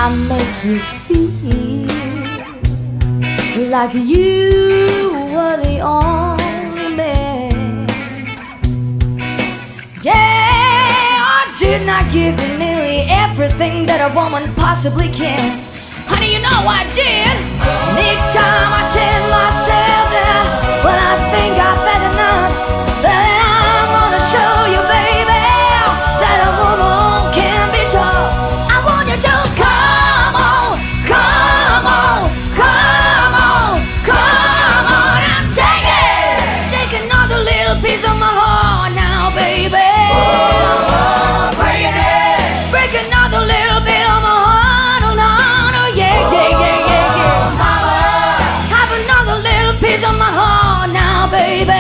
I make you feel like you were the only man. Yeah, I did not give you nearly everything that a woman possibly can. Honey, you know I did. And each time I tell myself that, well, I think I've had enough, that I'm gonna show you, baby, that a woman can be tough. I want you to come on, come on, come on, come on and take it. Take another little piece of my heart now, baby. Oh, break it. Break another little bit of my heart, oh no, no, yeah, yeah, yeah, yeah, yeah. Mama, have another little piece of my heart now, baby.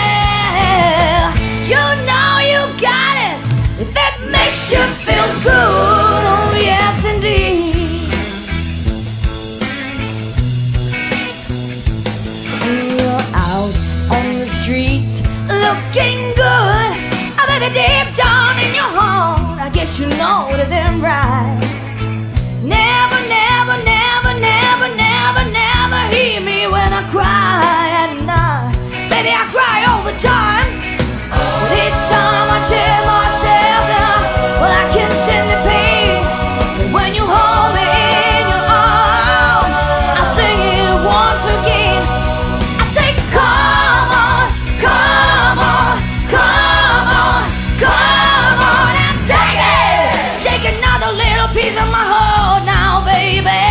You know you got it. If that makes you feel good, oh yes indeed. And you're out on the street looking good. Oh baby, deep down in your heart, I guess you know that they're right. Never, never, never, never, never, never hear me when I cry at night. Baby, I cry all the time. But each time I tell myself that, well, I can stand the pain. But when you hold me in your arms, I sing it once again. I say, come on, come on, come on, come on and take it. Take another little piece of my heart now, baby.